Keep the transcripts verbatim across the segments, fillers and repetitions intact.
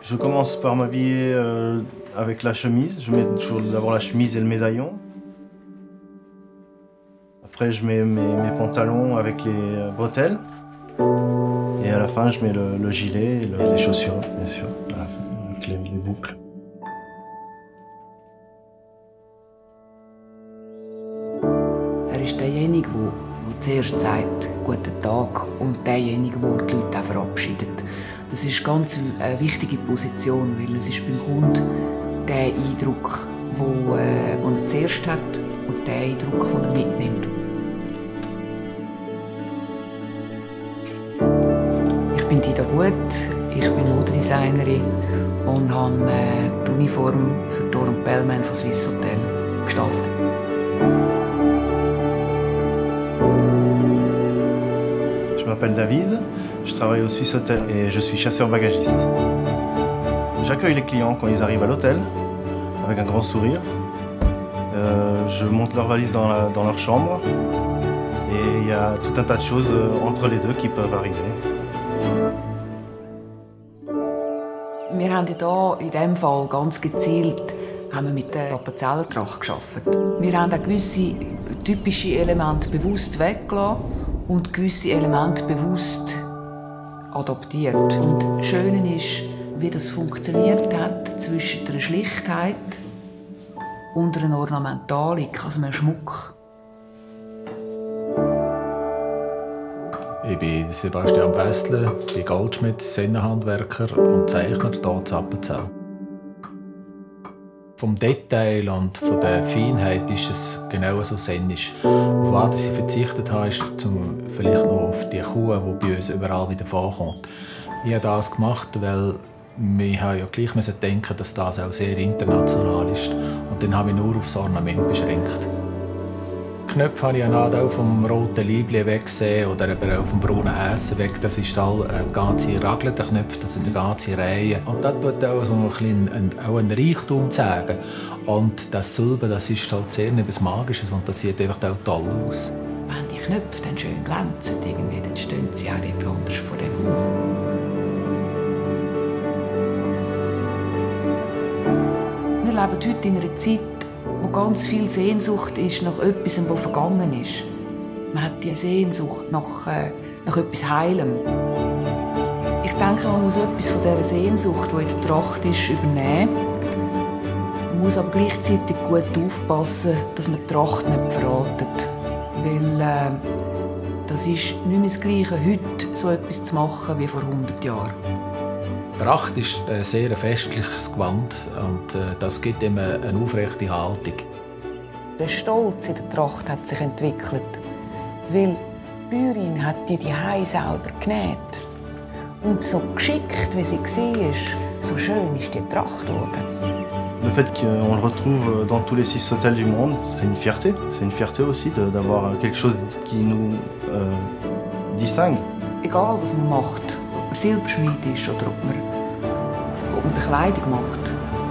Je commence par m'habiller euh, avec la chemise. Je mets toujours d'abord la chemise et le médaillon. Après, je mets mes, mes pantalons avec les bretelles. Et à la fin, je mei le, le gilet et le, les chaussures, bien sûr, à la fin, avec les, les boucles. Er ist derjenige, der, der zuerst sagt, guten Tag, und derjenige, der die Leute auch verabschiedet. Das ist ganz eine wichtige Position, weil es ist beim Kunden der Eindruck, den äh, er zuerst hat, und der Eindruck, den er mitnimmt. Ich bin Dida Gut, ich bin Modedesignerin und habe äh, die Uniform für Doorman von Swissôtel gestaltet. Je m'appelle David, je travaille au Swissôtel et je suis chasseur-bagagiste. J'accueille les clients quand ils arrivent à l'hôtel, avec un grand sourire. Euh, je monte leurs valises dans, la, dans leur chambre et il y a tout un tas de choses entre les deux qui peuvent arriver. Wir haben hier in diesem Fall ganz gezielt haben wir mit der Appenzeller Tracht gearbeitet. Wir haben auch gewisse typische Elemente bewusst weggelassen und gewisse Elemente bewusst adaptiert. Und das Schöne ist, wie das funktioniert hat zwischen einer Schlichtheit und einer Ornamentalik, also einem Schmuck. Ich bin Sebastian Fässler, bin Goldschmied, Sennenhandwerker und Zeichner hier in Appenzell. Vom Detail und von der Feinheit ist es genau so sennisch. Auf was ich verzichtet habe, ist zum, vielleicht noch auf die Kuh, die bei uns überall wieder vorkommt. Ich habe das gemacht, weil wir haben ja gleich müssen denken, dass das auch sehr international ist. Und dann habe ich nur auf das Ornament beschränkt. Die Knöpfe habe ich auch vom roten Liebli weggesehen oder eben auch vom braunen Häschen weg. Das ist all eine ganze Ragel, der Knöpfe, das sind eine ganze Reihe. Und das tut auch so ein bisschen einen, auch einen Reichtum zeigen. Und das Silber, das ist halt sehr etwas Magisches und das sieht einfach auch toll aus. Wenn die Knöpfe dann schön glänzen, irgendwie, dann stehen sie auch nicht anders vor dem Haus. Wir leben heute in einer Zeit, wo ganz viel Sehnsucht ist nach etwas, das vergangen ist. Man hat die Sehnsucht nach, äh, nach etwas Heilem. Ich denke, man muss etwas von dieser Sehnsucht, die in der Tracht ist, übernehmen. Man muss aber gleichzeitig gut aufpassen, dass man die Tracht nicht verratet. Weil äh, das ist nicht mehr das Gleiche, heute so etwas zu machen wie vor hundert Jahren. Die Tracht ist ein sehr festliches Gewand und äh, das gibt ihm eine aufrechte Haltung. Der Stolz in der Tracht hat sich entwickelt, weil die Bäuerin hat die Zuhause selber genäht. Und so geschickt, wie sie war, so schön ist die Tracht geworden. Le fait qu'on le retrouve dans tous les six hôtels du monde, c'est une fierté. C'est une fierté aussi d'avoir quelque chose qui nous euh, distingue. Egal, was man macht, ob man Silberschmied ist oder ob man, ob man Bekleidung macht.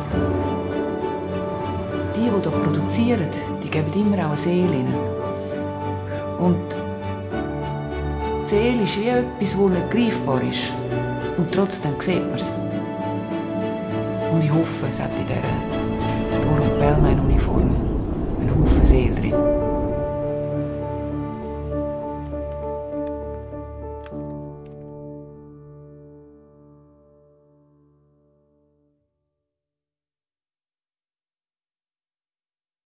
Die, die hier produzieren, die geben immer auch eine Seele rein. Und die Seele ist wie etwas, das nicht greifbar ist. Und trotzdem sieht man es. Und ich hoffe, es hat in dieser Doorman-Uniform einen Haufen Seele drin.